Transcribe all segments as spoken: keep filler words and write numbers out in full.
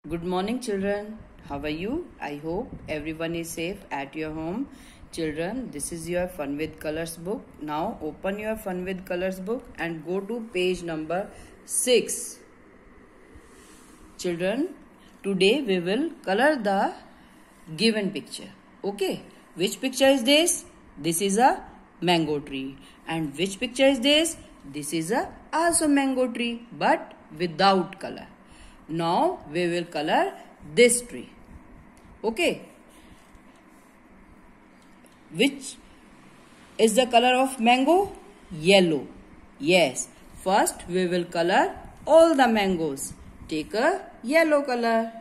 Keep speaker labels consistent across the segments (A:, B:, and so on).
A: Good morning, children. How are you? I hope everyone is safe at your home. Children, this is your Fun with Colors book. Now open your Fun with Colors book and go to page number six. Children, today we will color the given picture. Okay, which picture is this? This is a mango tree. And which picture is this? This is a also mango tree, but without color. Now we will color this tree. Okay. Which is the color of mango? Yellow. Yes. First we will color all the mangoes. Take a yellow color.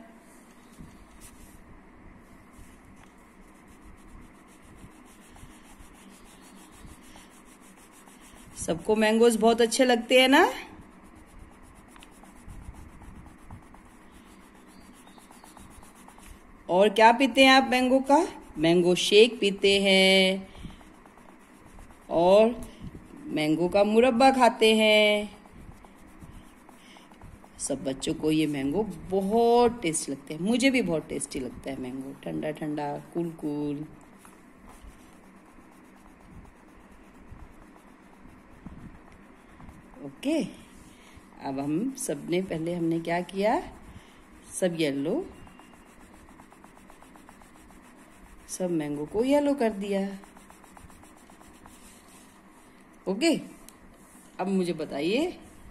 A: सबको mangoes बहुत अच्छे लगते हैं ना? और क्या पीते हैं आप मैंगो का? मैंगो शेक पीते हैं और मैंगो का मुरब्बा खाते हैं। सब बच्चों को ये मैंगो बहुत टेस्टी लगते हैं। मुझे भी बहुत टेस्टी लगता है मैंगो, ठंडा ठंडा, कूल कूल। ओके, अब हम सबने पहले हमने क्या किया? सब येलो, सब मैंगो को येलो कर दिया। ओके, अब मुझे बताइए,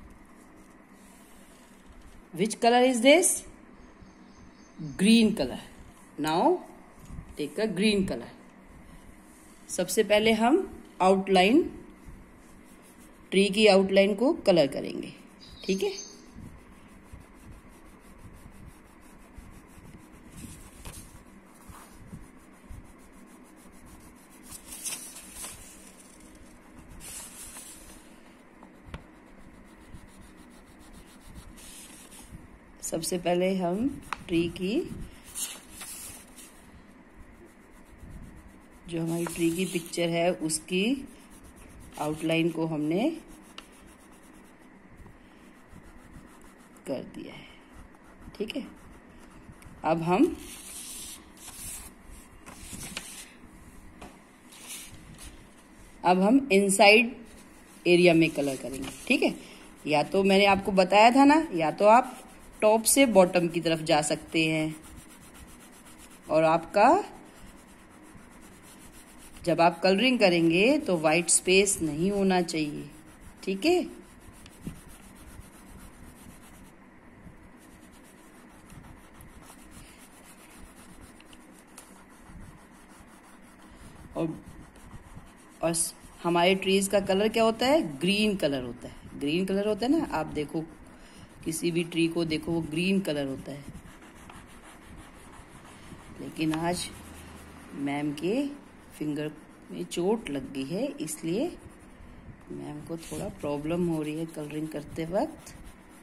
A: which colour is this? Green colour. Now take a green colour. सबसे पहले हम आउटलाइन, ट्री की आउटलाइन को कलर करेंगे। ठीक है, सबसे पहले हम ट्री की, जो हमारी ट्री की पिक्चर है उसकी आउटलाइन को हमने कर दिया है। ठीक है, अब हम अब हम इनसाइड एरिया में कलर करेंगे। ठीक है, या तो मैंने आपको बताया था ना, या तो आप टॉप से बॉटम की तरफ जा सकते हैं और आपका जब आप कलरिंग करेंगे तो वाइट स्पेस नहीं होना चाहिए। ठीक है, और और हमारे ट्रीज का कलर क्या होता है? ग्रीन कलर होता है। ग्रीन कलर होता है ना, आप देखो किसी भी ट्री को देखो, वो ग्रीन कलर होता है। लेकिन आज मैम के फिंगर में चोट लग गई है, इसलिए मैम को थोड़ा प्रॉब्लम हो रही है कलरिंग करते वक्त।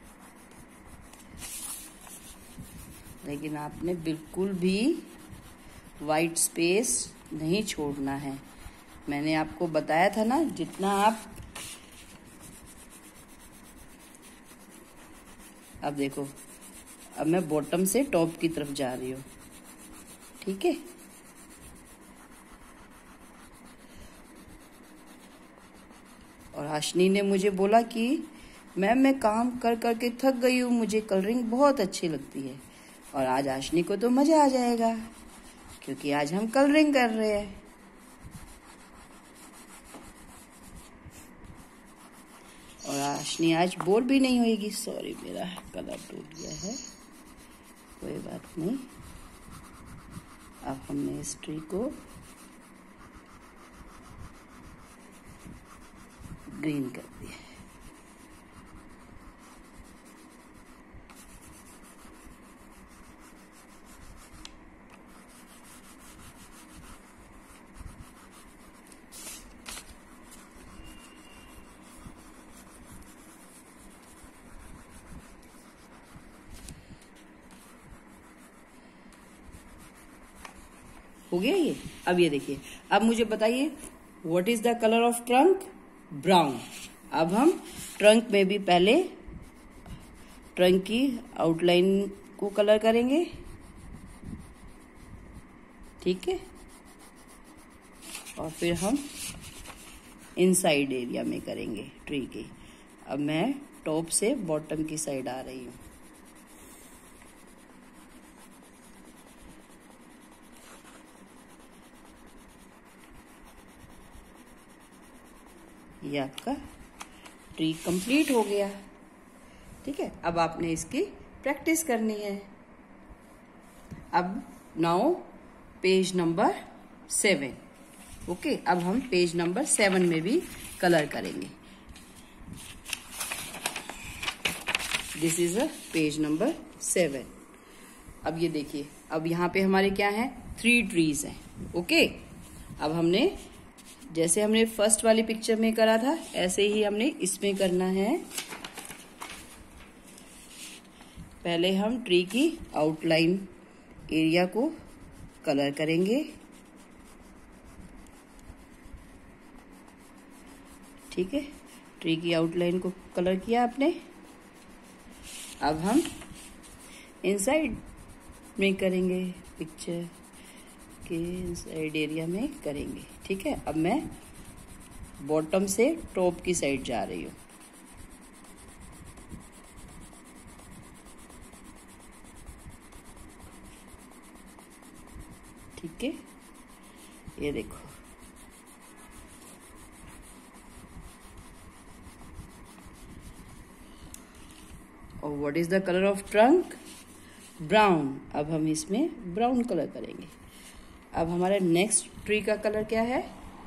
A: लेकिन आपने बिल्कुल भी वाइट स्पेस नहीं छोड़ना है। मैंने आपको बताया था ना, जितना आप, अब देखो, अब मैं बॉटम से टॉप की तरफ जा रही हूँ। ठीक है, और आशनी ने मुझे बोला कि मैम मैं काम कर करके थक गई हूँ, मुझे कलरिंग बहुत अच्छी लगती है। और आज आशनी को तो मजा आ जाएगा, क्योंकि आज हम कलरिंग कर रहे हैं। और आशनी आज बोर भी नहीं होगी। सॉरी, मेरा कलर टूट गया है, कोई बात नहीं। अब हमने इस ट्री को ग्रीन कर दिया है। हो गया ये। अब ये देखिए, अब मुझे बताइए, what is the colour of trunk? Brown. अब हम ट्रंक में भी पहले ट्रंक की आउटलाइन को कलर करेंगे, ठीक है। और फिर हम इनसाइड एरिया में करेंगे ट्री के। अब मैं टॉप से बॉटम की साइड आ रही हूँ। ये आपका ट्री कंप्लीट हो गया, ठीक है। अब आपने इसकी प्रैक्टिस करनी है। अब now page number seven, okay. अब हम पेज नंबर सेवन में भी कलर करेंगे। This is a page number seven. अब ये देखिए, अब यहाँ पे हमारे क्या है, थ्री ट्रीज हैं, ओके। अब हमने जैसे हमने फर्स्ट वाली पिक्चर में करा था ऐसे ही हमने इसमें करना है। पहले हम ट्री की आउटलाइन एरिया को कलर करेंगे, ठीक है। ट्री की आउटलाइन को कलर किया आपने। अब हम इनसाइड में करेंगे, पिक्चर के इनसाइड एरिया में करेंगे, ठीक है। अब मैं बॉटम से टॉप की साइड जा रही हूँ, ठीक है। ये देखो, और what is the colour of trunk, brown. अब हम इसमें ब्राउन कलर करेंगे। अब हमारा नेक्स्ट ट्री का कलर क्या है,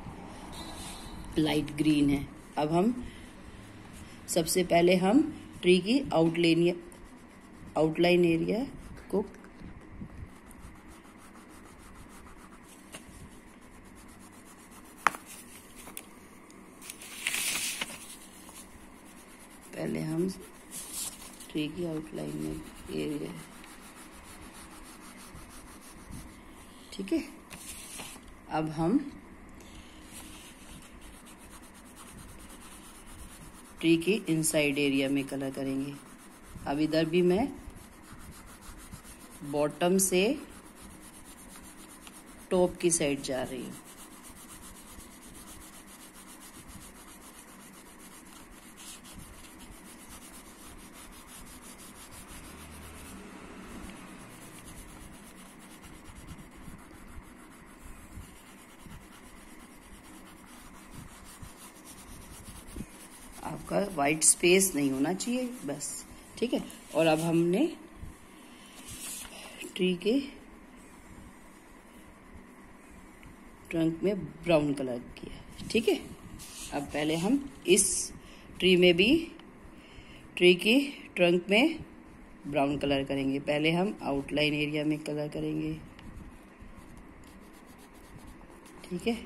A: लाइट ग्रीन है। अब हम सबसे पहले हम ट्री की आउटलाइन आउटलाइन एरिया को पहले हम ट्री की आउटलाइन में एरिया, ठीक है। अब हम ट्री के इनसाइड एरिया में कलर करेंगे। अब इधर भी मैं बॉटम से टॉप की साइड जा रही हूँ, आपका वाइट स्पेस नहीं होना चाहिए बस, ठीक है। और अब हमने ट्री के ट्रंक में ब्राउन कलर किया, ठीक है। अब पहले हम इस ट्री में भी ट्री की ट्रंक में ब्राउन कलर करेंगे। पहले हम आउटलाइन एरिया में कलर करेंगे, ठीक है।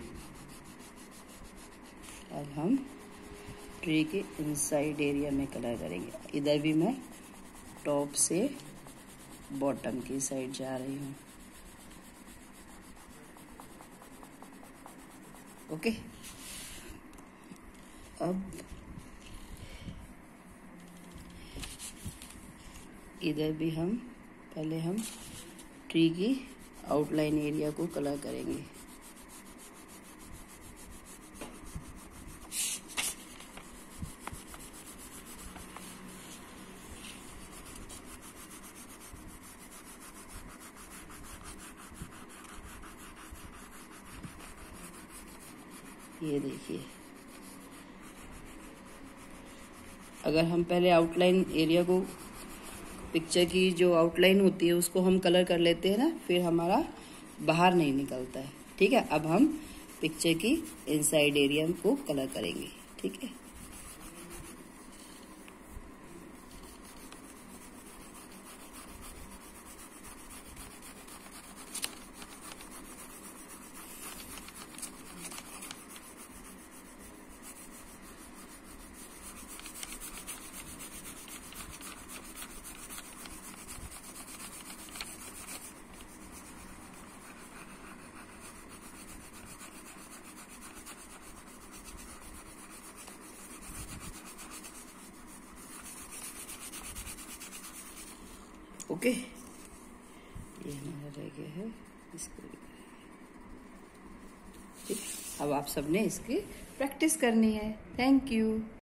A: अब हम ट्री के इनसाइड एरिया में कलर करेंगे। इधर भी मैं टॉप से बॉटम की साइड जा रही हूँ, ओके। अब इधर भी हम पहले हम ट्री की आउटलाइन एरिया को कलर करेंगे। ये देखिए, अगर हम पहले आउटलाइन एरिया को, पिक्चर की जो आउटलाइन होती है उसको हम कलर कर लेते हैं ना, फिर हमारा बाहर नहीं निकलता है, ठीक है। अब हम पिक्चर की इनसाइड एरिया को कलर करेंगे, ठीक है। ओके। ये हमारा रह गया है, इसको ठीक। अब आप सबने इसकी प्रैक्टिस करनी है। Thank you.